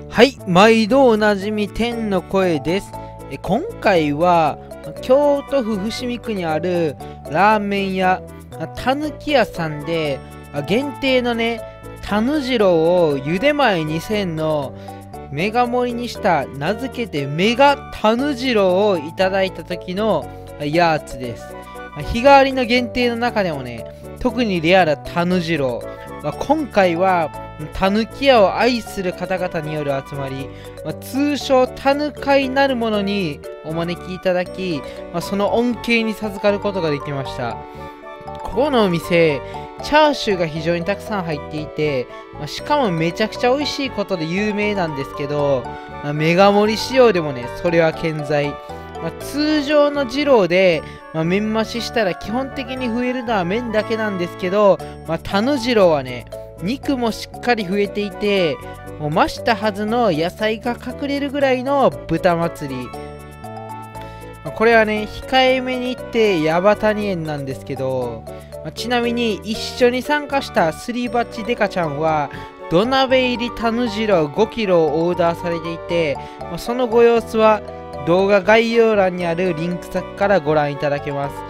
はい、毎度おなじみ天の声です。今回は京都府伏見区にあるラーメン屋たぬき屋さんで限定のね、たぬじろうを茹で前2000のメガ盛りにした名付けてメガたぬじろうをいただいた時のやつです。日替わりの限定の中でもね、特にレアなたぬじろう、今回はたぬき屋を愛する方々による集まり、通称たぬ会なるものにお招きいただき、その恩恵に授かることができました。ここのお店、チャーシューが非常にたくさん入っていて、しかもめちゃくちゃ美味しいことで有名なんですけど、メガ盛り仕様でもね、それは健在。通常の二郎で、麺増ししたら基本的に増えるのは麺だけなんですけど、たぬ二郎はね、肉もしっかり増えていて、もう増したはずの野菜が隠れるぐらいの豚祭り。これはね、控えめに言ってヤバタニ園なんですけど、ちなみに一緒に参加したすり鉢デカちゃんは土鍋入りたぬじろう 5kg をオーダーされていて、そのご様子は動画概要欄にあるリンク先からご覧いただけます。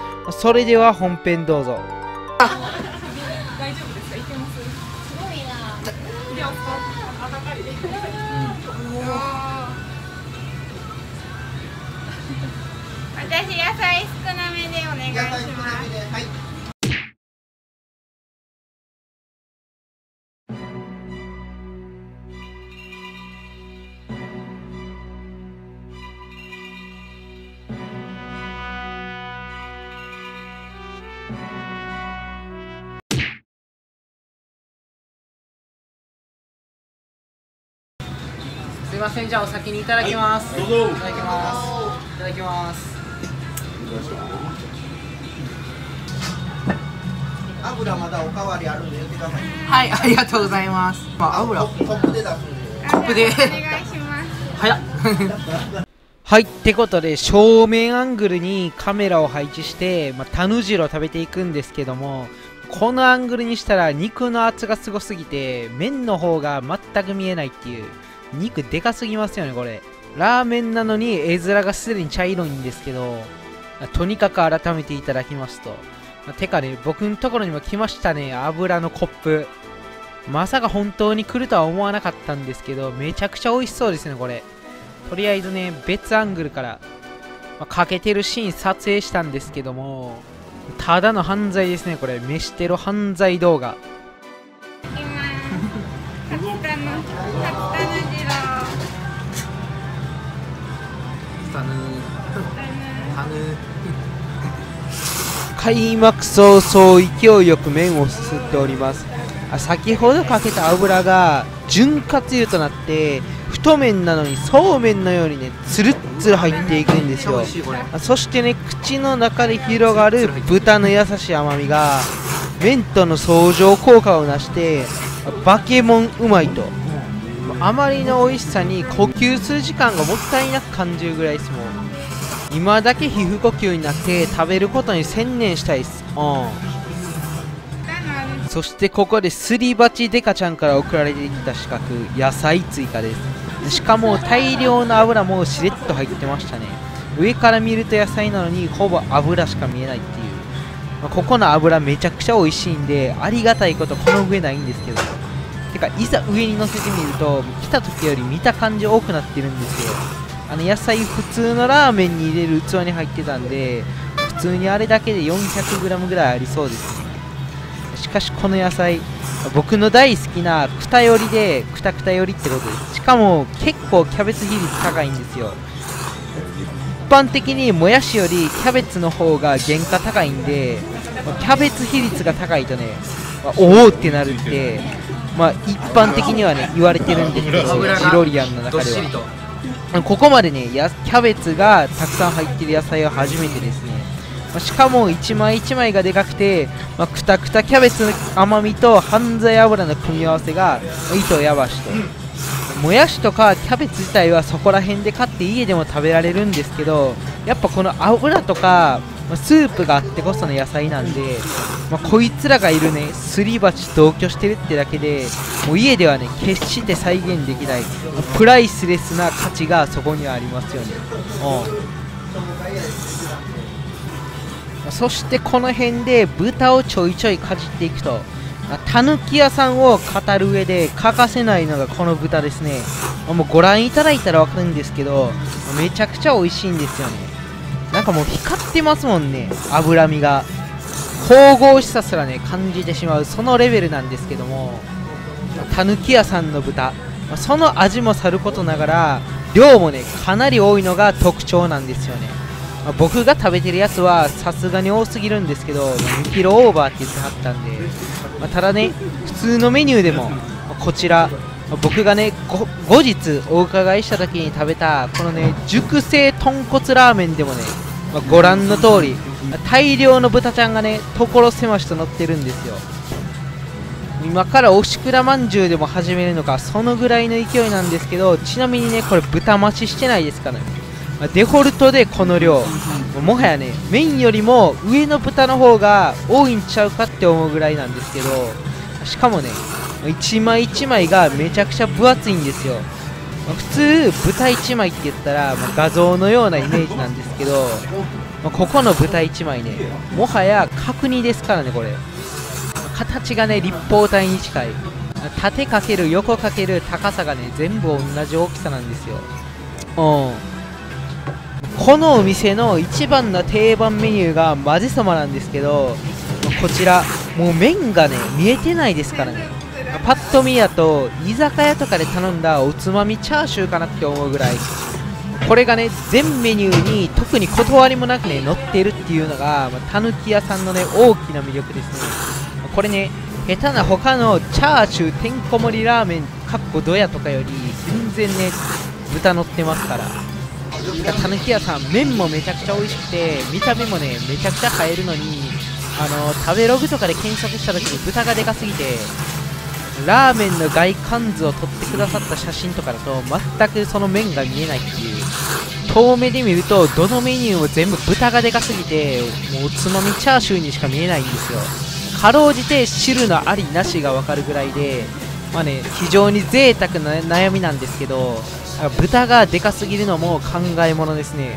それでは本編どうぞ。 大丈夫ですか？いけます？すごいな。いけますか？私野菜少なめでお願いします。はい。 すいません、じゃあお先にいただきます。どうぞ。いただきます。いただきます。 油まだおかわりあるんで言ってください。 はい、ありがとうございます。油コップで出すんで。 コップでお願いします。 早っはい、ってことで正面アングルにカメラを配置して、たぬじろう食べていくんですけども、このアングルにしたら肉の厚がすごすぎて麺の方が全く見えないっていう、肉でかすぎますよねこれ。ラーメンなのに絵面がすでに茶色いんですけど、とにかく改めていただきますと、てかね、僕のところにも来ましたね、油のコップ。まさか本当に来るとは思わなかったんですけど、めちゃくちゃ美味しそうですねこれ。とりあえずね、別アングルから、かけてるシーン撮影したんですけども、ただの犯罪ですねこれ。飯テロ犯罪動画。開幕早々勢いよく麺をすすっております。先ほどかけた油が潤滑油となって太麺なのにそうめんのようにね、つるっつる入っていくんですよ。そしてね、口の中で広がる豚の優しい甘みが麺との相乗効果をなしてバケモンうまいと。あまりの美味しさに呼吸する時間がもったいなく感じるぐらいですもん。今だけ皮膚呼吸になって食べることに専念したいです。そしてここですり鉢デカちゃんから送られてきた四角、野菜追加です。しかも大量の油もしれっと入ってましたね。上から見ると野菜なのにほぼ油しか見えないっていう、ここの油めちゃくちゃ美味しいんでありがたいことこの上ないんですけど、てかいざ上に乗せてみると来た時より見た感じ多くなってるんですよ。野菜普通のラーメンに入れる器に入ってたんで、普通にあれだけで 400g ぐらいありそうですね。しかしこの野菜、僕の大好きなくたよりでくたくたよりってことです。しかも結構キャベツ比率高いんですよ。一般的にもやしよりキャベツの方が原価高いんで、キャベツ比率が高いとね、おおってなるって、一般的にはね言われてるんですけど、ジロリアンの中ではここまでね、キャベツがたくさん入ってる野菜は初めてですね。しかも一枚一枚がでかくて、くたくたキャベツの甘みと半剤油の組み合わせが糸やばしと。もやしとかキャベツ自体はそこら辺で買って家でも食べられるんですけど、やっぱこの油とかスープがあってこその野菜なんで、こいつらがいるねすり鉢同居してるってだけでもう家ではね決して再現できない、プライスレスな価値がそこにはありますよね。そしてこの辺で豚をちょいちょいかじっていくと、たぬき屋さんを語る上で欠かせないのがこの豚ですね。もうご覧いただいたら分かるんですけど、めちゃくちゃ美味しいんですよね。なんかもう光ってますもんね、脂身が。神々しさすらね感じてしまう、そのレベルなんですけども、たぬき屋さんの豚、その味もさることながら量もねかなり多いのが特徴なんですよね。僕が食べてるやつはさすがに多すぎるんですけど、2キロオーバーって言ってはったんで、ただね普通のメニューでもこちら僕がね後日お伺いした時に食べたこのね熟成豚骨ラーメンでもね、ご覧の通り大量の豚ちゃんがね所狭しと乗ってるんですよ。今からおしくらまんじゅうでも始めるのかそのぐらいの勢いなんですけど、ちなみにねこれ豚増ししてないですからね。デフォルトでこの量、もはやね麺よりも上の豚の方が多いんちゃうかって思うぐらいなんですけど、しかもね一枚一枚がめちゃくちゃ分厚いんですよ。普通豚1枚って言ったら、画像のようなイメージなんですけど、ここの豚1枚ねもはや角煮ですからね。これ形がね立方体に近い、縦かける横かける高さがね全部同じ大きさなんですよ。このお店の一番の定番メニューが混ぜそばなんですけど、こちらもう麺がね見えてないですからね。パッと見やと居酒屋とかで頼んだおつまみチャーシューかなって思うぐらい、これがね全メニューに特に断りもなくね乗ってるっていうのがたぬき屋さんのね大きな魅力ですね。これね下手な他のチャーシューてんこ盛りラーメンかっこドヤとかより全然ね豚乗ってますから。たぬき屋さん麺もめちゃくちゃ美味しくて見た目もねめちゃくちゃ映えるのに、食べログとかで検索した時に豚がでかすぎてラーメンの外観図を撮ってくださった写真とかだと全くその麺が見えないっていう、遠目で見るとどのメニューも全部豚がでかすぎてもうおつまみチャーシューにしか見えないんですよ。かろうじて汁のありなしが分かるぐらいで、非常に贅沢な悩みなんですけど、豚がでかすぎるのも考えものですね。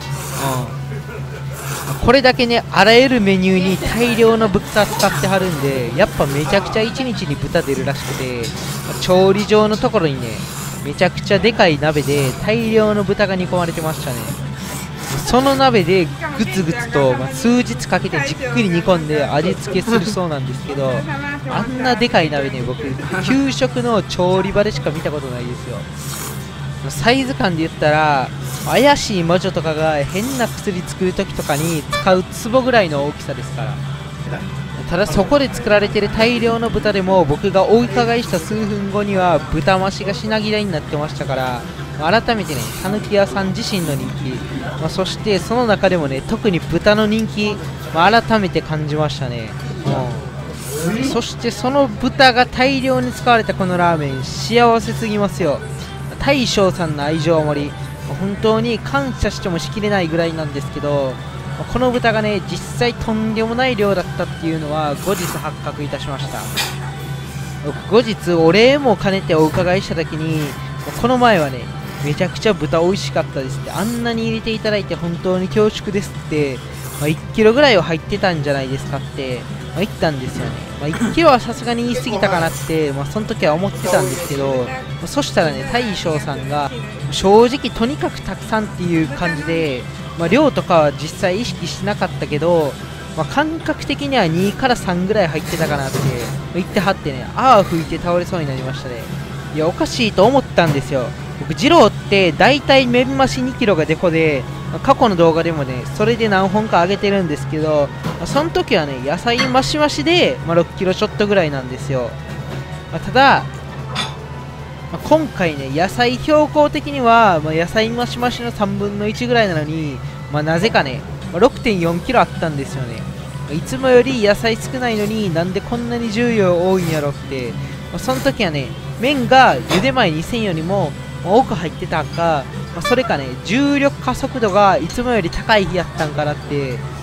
これだけねあらゆるメニューに大量の豚使ってはるんで、やっぱめちゃくちゃ1日に豚出るらしくて、調理場のところにねめちゃくちゃでかい鍋で大量の豚が煮込まれてましたね。その鍋でグツグツと、数日かけてじっくり煮込んで味付けするそうなんですけど、あんなでかい鍋ね僕給食の調理場でしか見たことないですよ。サイズ感で言ったら怪しい魔女とかが変な薬作るときとかに使う壺ぐらいの大きさですから。ただそこで作られている大量の豚でも僕がお伺いした数分後には豚増しが品切れになってましたから、改めてねたぬき屋さん自身の人気、そしてその中でもね特に豚の人気、改めて感じましたね。そしてその豚が大量に使われたこのラーメン幸せすぎますよ。大将さんの愛情盛り、本当に感謝してもしきれないぐらいなんですけど、この豚がね実際とんでもない量だったっていうのは後日発覚いたしました。後日お礼も兼ねてお伺いした時に、この前はねめちゃくちゃ豚美味しかったですって、あんなに入れていただいて本当に恐縮ですって、1キロぐらいは入ってたんじゃないですかって言ったんですよね。1キロはさすがに言い過ぎたかなって、その時は思ってたんですけど、そしたらね大将さんが正直とにかくたくさんっていう感じで、量とかは実際意識してなかったけど、感覚的には2から3ぐらい入ってたかなって言ってはってね、ああ吹いて倒れそうになりましたね。いやおかしいと思ったんですよ。僕二郎って大体麺増し2キロがデコで、過去の動画でもねそれで何本か上げてるんですけど、その時はね野菜増し増しで、6キロちょっとぐらいなんですよ。ただ、今回ね野菜標高的には、野菜増し増しの3分の1ぐらいなのに、なぜかね、6.4 キロあったんですよね。いつもより野菜少ないのになんでこんなに重量多いんやろって、その時はね麺が茹で前2000よりも多く入ってたか、それかね重力加速度がいつもより高い日やったんかなって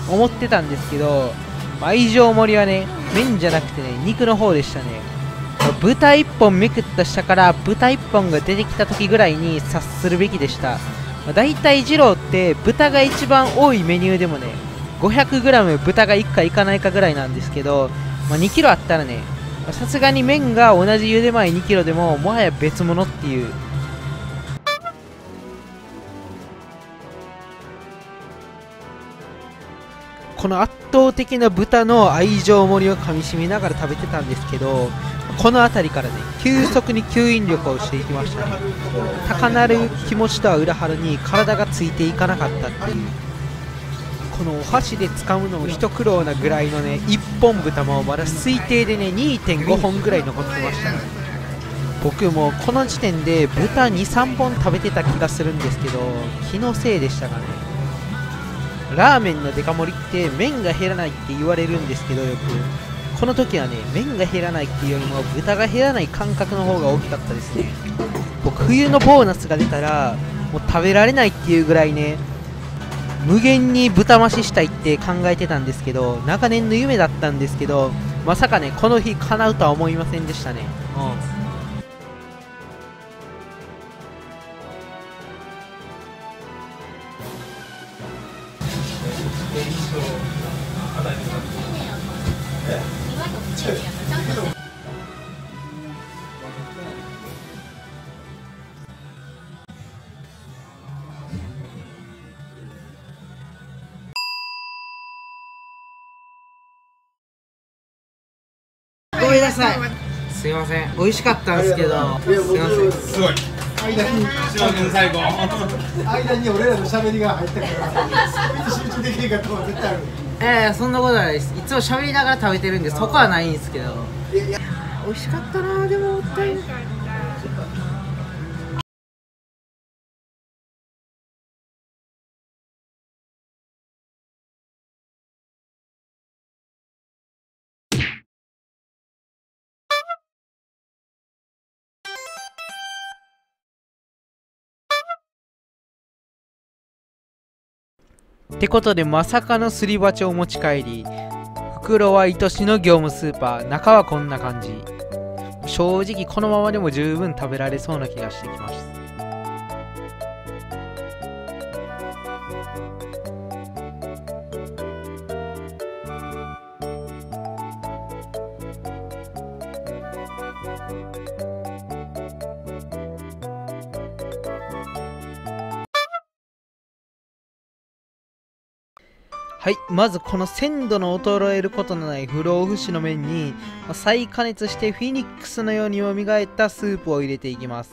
思ってたんですけど、愛情盛りはね、麺じゃなくてね、肉の方でしたね。豚1本めくった下から豚1本が出てきた時ぐらいに察するべきでした。だいたい二郎って豚が一番多いメニューでもね、500g 豚がいくかいかないかぐらいなんですけど、2キロあったらね、さすがに麺が同じ茹で前2キロでももはや別物っていう。この圧倒的な豚の愛情盛りをかみしめながら食べてたんですけど、この辺りからね、急速に吸引力をしていきましたね。高鳴る気持ちとは裏腹に体がついていかなかったっていう。このお箸で掴むのも一苦労なぐらいのね、1本豚もまだ推定でね 2.5 本ぐらい残ってましたね。僕もこの時点で豚 2,3 本食べてた気がするんですけど、気のせいでしたかね。ラーメンのデカ盛りって麺が減らないって言われるんですけど、よくこの時はね、麺が減らないっていうよりも豚が減らない感覚の方が大きかったですね。僕冬のボーナスが出たらもう食べられないっていうぐらいね、無限に豚増ししたいって考えてたんですけど、長年の夢だったんですけど、まさかねこの日叶うとは思いませんでしたね。ごめんなさい、すいません。美味しかったんですけど、すいません。 すごい。間に最後。間に俺らの喋りが入ったから、集中できへんかったのは絶対ある。 そんなことないです。いつも喋りながら食べてるんで、そこはないんですけど。美味しかったな。でももったいない。ってことで、まさかのすり鉢を持ち帰り、袋は愛しの業務スーパー、中はこんな感じ。正直このままでも十分食べられそうな気がしてきます。はい、まずこの鮮度の衰えることのない不老不死の麺に再加熱してフィニックスのように蘇ったスープを入れていきます。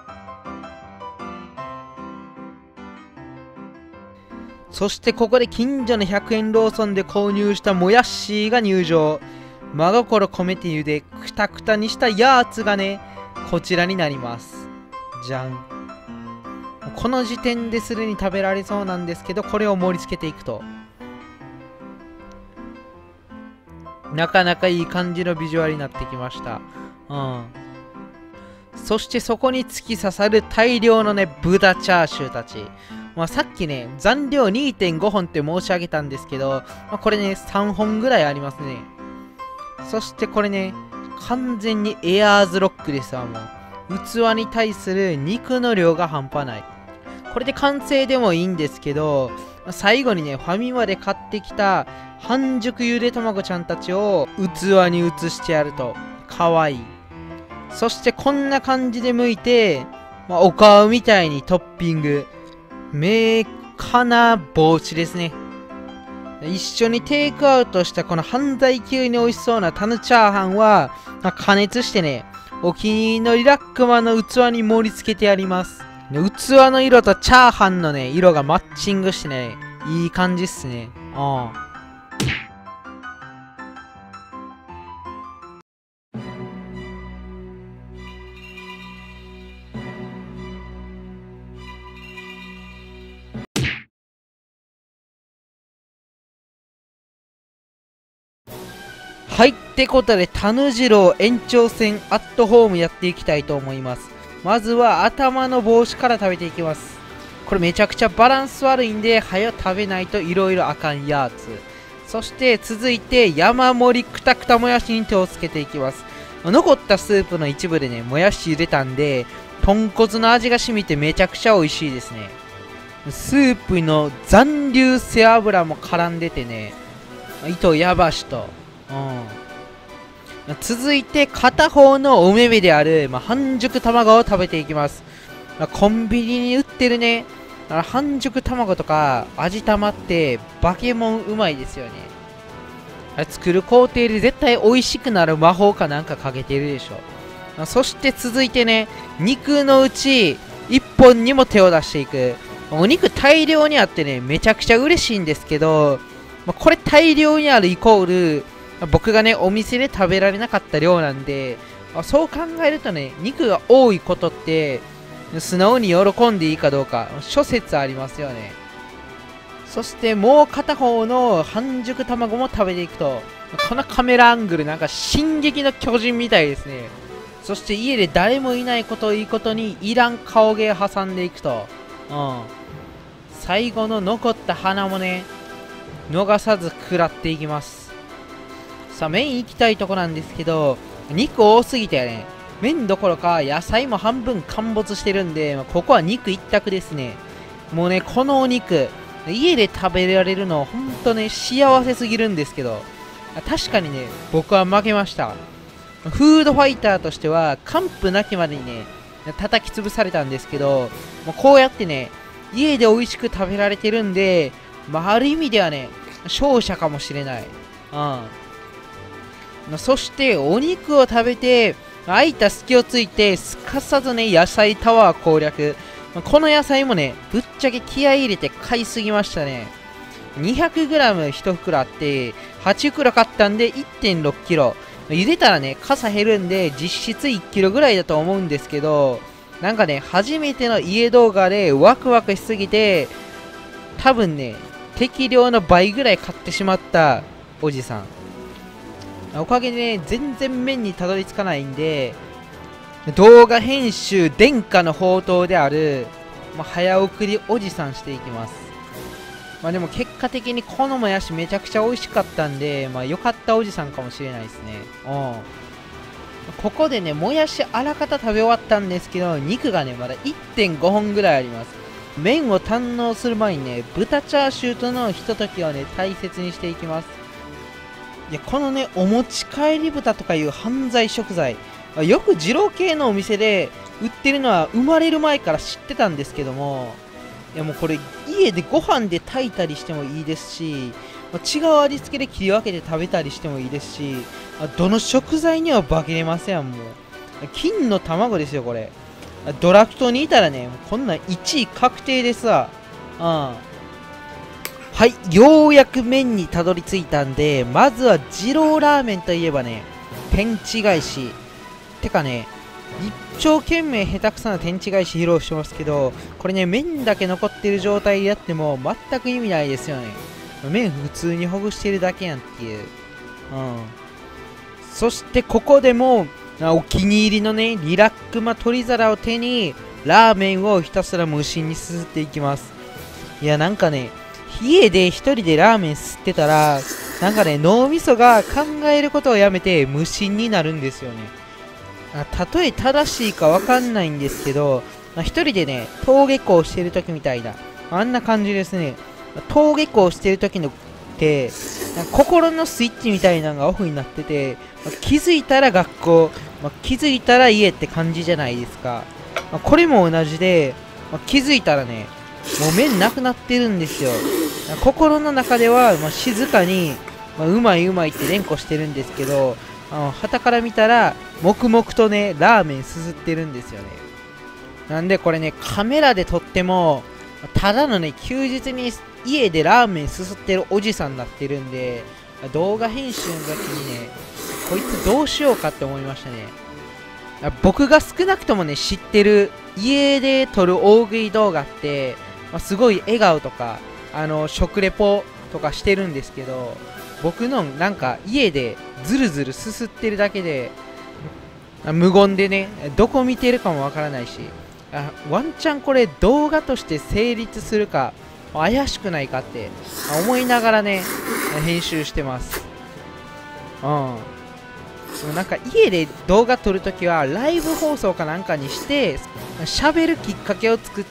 そしてここで近所の100円ローソンで購入したもやっしーが入場。真心込めて茹でくたくたにしたやーつがね、こちらになります。じゃん。この時点ですでに食べられそうなんですけど、これを盛り付けていくとなかなかいい感じのビジュアルになってきました。そしてそこに突き刺さる大量のね、豚チャーシューたち。さっきね、残量 2.5 本って申し上げたんですけど、これね、3本ぐらいありますね。そしてこれね、完全にエアーズロックですわ、もう。器に対する肉の量が半端ない。これで完成でもいいんですけど、最後にね、ファミマで買ってきた半熟ゆで卵ちゃんたちを器に移してやるとかわいい。そしてこんな感じで剥いて、お顔みたいにトッピング。メカな帽子ですね。一緒にテイクアウトしたこの犯罪級に美味しそうなタヌチャーハンは、加熱してね、お気に入りのリラックマの器に盛り付けてやります。器の色とチャーハンのね、色がマッチングしてね、いい感じっすね。はい、ってことで、タヌジロー延長戦アットホームやっていきたいと思います。まずは頭の帽子から食べていきます。ここれめちゃくちゃバランス悪いんで、早食べないといろいろあかんやつ。そして続いて山盛りくたくたもやしに手をつけていきます。残ったスープの一部でね、もやし茹でたんで、豚骨の味が染みてめちゃくちゃ美味しいですね。スープの残留背脂も絡んでてね、糸やばしと。続いて片方のお目目である、半熟卵を食べていきます。コンビニに売ってるね、半熟卵とか味玉ってバケモンうまいですよね。作る工程で絶対美味しくなる魔法かなんかかけてるでしょ。そして続いてね、肉のうち1本にも手を出していく。お肉大量にあってね、めちゃくちゃ嬉しいんですけど、これ大量にあるイコール僕がねお店で食べられなかった量なんで、そう考えるとね、肉が多いことって素直に喜んでいいかどうか諸説ありますよね。そしてもう片方の半熟卵も食べていくと、このカメラアングルなんか進撃の巨人みたいですね。そして家で誰もいないことをいいことにいらん顔芸挟んでいくと、最後の残った花もね逃さず食らっていきます。さあメイン行きたいとこなんですけど、肉多すぎてね、麺どころか野菜も半分陥没してるんで、ここは肉一択ですね。もうね、このお肉家で食べられるのほんとね幸せすぎるんですけど、確かにね僕は負けました。フードファイターとしては完膚なきまでにね叩き潰されたんですけど、もうこうやってね家で美味しく食べられてるんで、ある意味ではね勝者かもしれない。そしてお肉を食べて空いた隙をついてすかさずね野菜タワー攻略。この野菜もねぶっちゃけ気合い入れて買いすぎましたね。 200g1 袋あって8袋買ったんで 1.6kg。 茹でたらね傘減るんで実質 1kg ぐらいだと思うんですけど、なんかね初めての家動画でワクワクしすぎて多分ね適量の倍ぐらい買ってしまったおじさん。おかげでね全然麺にたどり着かないんで、動画編集殿下の宝刀である、早送りおじさんしていきます。でも結果的にこのもやしめちゃくちゃ美味しかったんで、良かったおじさんかもしれないですね。ここでねもやしあらかた食べ終わったんですけど、肉がねまだ 1.5 本ぐらいあります。麺を堪能する前にね豚チャーシューとのひとときをね大切にしていきます。いやこのねお持ち帰り豚とかいう犯罪食材、よく二郎系のお店で売ってるのは生まれる前から知ってたんですけども、いやもうこれ家でご飯で炊いたりしてもいいですし、違う味付けで切り分けて食べたりしてもいいですし、どの食材には化けれません。もう金の卵ですよこれ。ドラフトにいたらねこんなん1位確定ですわ。はい、ようやく麺にたどり着いたんで、まずは二郎ラーメンといえばね天地返してかね、一丁懸命下手くそな天地返し披露してますけど、これね麺だけ残ってる状態でやっても全く意味ないですよね。麺普通にほぐしてるだけやんっていう。そしてここでもお気に入りのねリラックマ取り皿を手にラーメンをひたすら無心にすすっていきます。いやなんかね家で一人でラーメンすってたらなんかね脳みそが考えることをやめて無心になるんですよね。例え正しいかわかんないんですけど、一人でね登下校してる時みたいなあんな感じですね。登下校してる時のって心のスイッチみたいなのがオフになってて、気づいたら学校、気づいたら家って感じじゃないですか。これも同じで、気づいたらねもう麺なくなってるんですよ。心の中では、静かに、うまいうまいって連呼してるんですけど、傍から見たら黙々とねラーメンすすってるんですよね。なんでこれねカメラで撮ってもただのね休日に家でラーメンすすってるおじさんになってるんで、動画編集の時にねこいつどうしようかって思いましたね。僕が少なくともね知ってる家で撮る大食い動画って、すごい笑顔とか食レポとかしてるんですけど、僕のなんか家でズルズルすすってるだけで無言でねどこ見てるかもわからないし、 ワンチャンこれ動画として成立するか怪しくないかって思いながらね編集してます。でもなんか家で動画撮るときはライブ放送かなんかにして喋るきっかけを作って、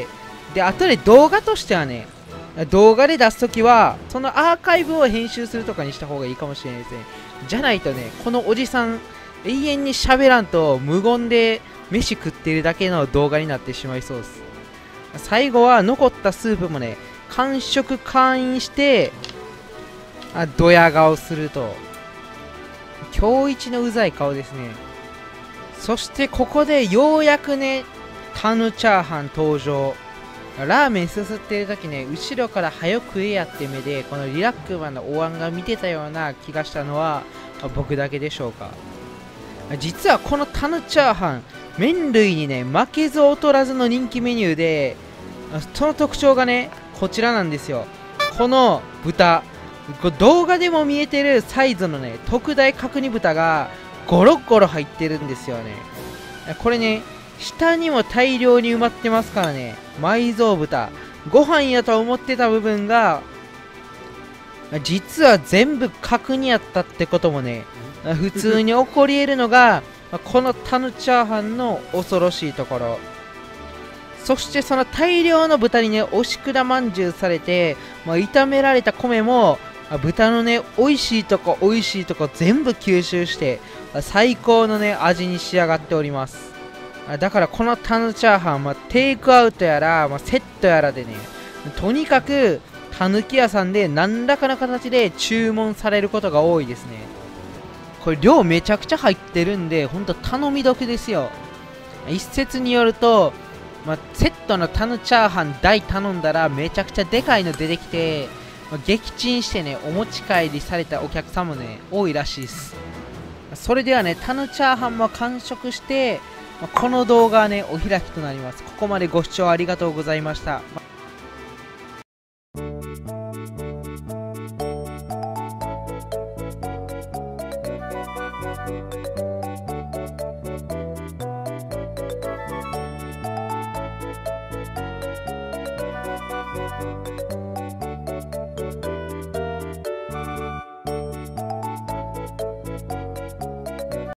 で後で動画としてはね動画で出すときはそのアーカイブを編集するとかにした方がいいかもしれないですね。じゃないとねこのおじさん永遠に喋らんと無言で飯食ってるだけの動画になってしまいそうです。最後は残ったスープもね完食完飲してドヤ顔すると今日一のうざい顔ですね。そしてここでようやくねタヌチャーハン登場。ラーメンすすってる時ね後ろから早く食えやって目でこのリラックマンのお椀が見てたような気がしたのは僕だけでしょうか。実はこのタヌチャーハン麺類にね負けず劣らずの人気メニューで、その特徴がねこちらなんですよ。この豚動画でも見えてるサイズのね特大角煮豚がゴロゴロ入ってるんですよね。これね下にも大量に埋まってますからね。埋蔵豚ご飯やと思ってた部分が実は全部角煮やったってこともね普通に起こり得るのがこのタヌチャーハンの恐ろしいところ。そしてその大量の豚にねおしくらまんじゅうされて、炒められた米も豚のね美味しいとこ美味しいとこ全部吸収して最高のね味に仕上がっております。だからこのタヌチャーハン、テイクアウトやら、セットやらでねとにかくたぬき屋さんで何らかの形で注文されることが多いですね。これ量めちゃくちゃ入ってるんでほんと頼み得ですよ。一説によると、セットのタヌチャーハン大頼んだらめちゃくちゃでかいの出てきて、撃沈してねお持ち帰りされたお客さんもね多いらしいです。それではねタヌチャーハンも完食してこの動画はねお開きとなります。ここまでご視聴ありがとうございました。